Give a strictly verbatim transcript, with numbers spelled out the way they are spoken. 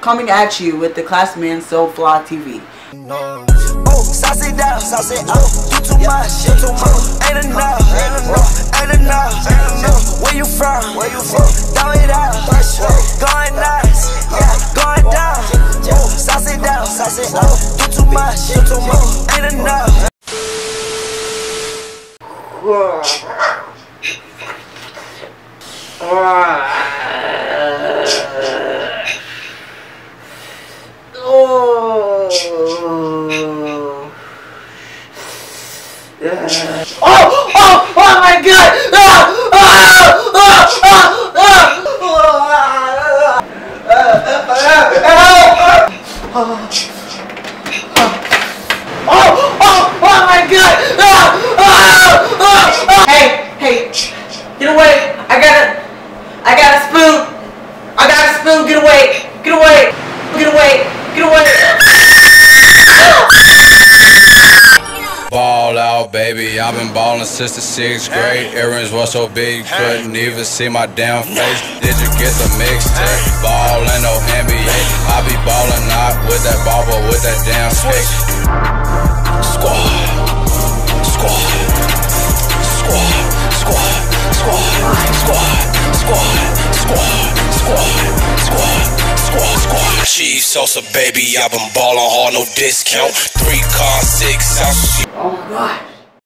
coming at you with the Classman So Fly T V. No. Oh, sauce it down, sauce it up. You too much, you too much. Ain't enough, ain't enough, ain't enough, ain't enough. Where you from? Where you from? Throw it out, going nuts, yeah, going down. Oh, sauce it down, sauce it up. You too much, you too much. Ain't enough. Oh, oh, oh, oh my God! Oh, oh, oh, oh, oh, oh, oh my God! Hey, hey, get away! I got a, I got a spoon! I got a spoon! Get away! Get away! Get away! Get away! Ball out, baby. I've been balling since the sixth grade. Earrings were so big, couldn't even see my damn face. Did you get the mixtape? Ball ain't no N B A. I be ballin' not with that ball, but with that damn skate. Squad, squad, squad, squad, squad, squad, squad, squad, squad, squad, squad. Cheese Sosa, baby. I've been ballin' hard, no discount. Three cars, six ounces. Oh my God.